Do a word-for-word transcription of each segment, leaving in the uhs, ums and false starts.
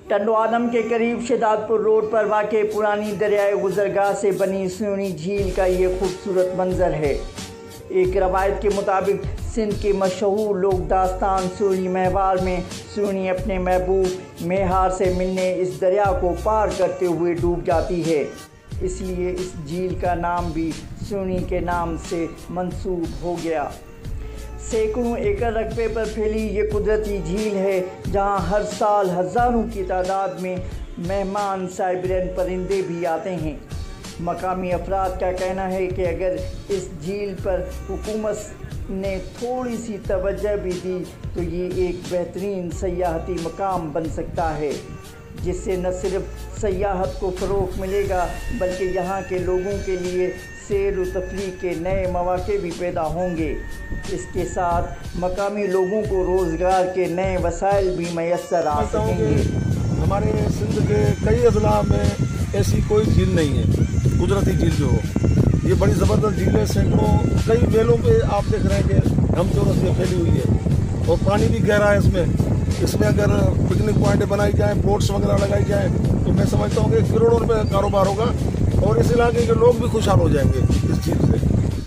टंडवानम के करीब शहदादपुर रोड पर वाक़ पुरानी दरियाए गुजरगाह से बनी सूनी झील का ये खूबसूरत मंजर है। एक रवायत के मुताबिक सिंध के मशहूर लोक दास्तान सूनी महवार में सूनी अपने महबूब मेहार से मिलने इस दरिया को पार करते हुए डूब जाती है, इसलिए इस झील का नाम भी सूनी के नाम से मंसूब हो गया। सैकड़ों एकड़ रकबे पर फैली ये कुदरती झील है जहां हर साल हज़ारों की तादाद में मेहमान साइबेरियन परिंदे भी आते हैं। मकामी अफराद का कहना है कि अगर इस झील पर हुकूमत ने थोड़ी सी तवज्जो भी दी तो ये एक बेहतरीन सयाहती मकाम बन सकता है, जिससे न सिर्फ सयाहत को फ़रोग़ मिलेगा बल्कि यहाँ के लोगों के लिए सैर व तफरीह के नए मौक़े भी पैदा होंगे। इसके साथ मकामी लोगों को रोज़गार के नए वसाइल भी मैसर आ सकेंगे। हमारे सिंध के कई अजला में ऐसी कोई झील नहीं है, कुदरती झील जो हो। ये बड़ी ज़बरदस्त झील है, सैकड़ों कई मेलों पे आप देख रहे हैं कि हम चौरस में फैली हुई है और पानी भी गहरा है इसमें। इसमें अगर पिकनिक पॉइंट बनाई जाए, बोट्स वगैरह लगाई जाए तो मैं समझता हूँ कि करोड़ों रुपये का कारोबार होगा और इस इलाके के लोग भी खुशहाल हो जाएंगे इस चीज़ से।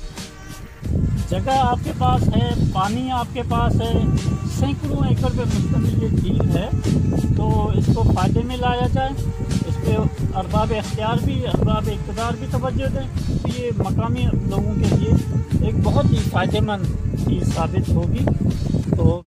जगह आपके पास है, पानी आपके पास है, सैकड़ों एकड़ पे मुश्तमिल ये झील है, तो इसको फ़ायदे में लाया जाए। इस पर अरबाब इख्तियार भी अरबाब इक़्तिदार भी तवज्जो दें, तो ये मकामी लोगों के लिए एक बहुत ही फ़ायदेमंद चीज़ साबित होगी। तो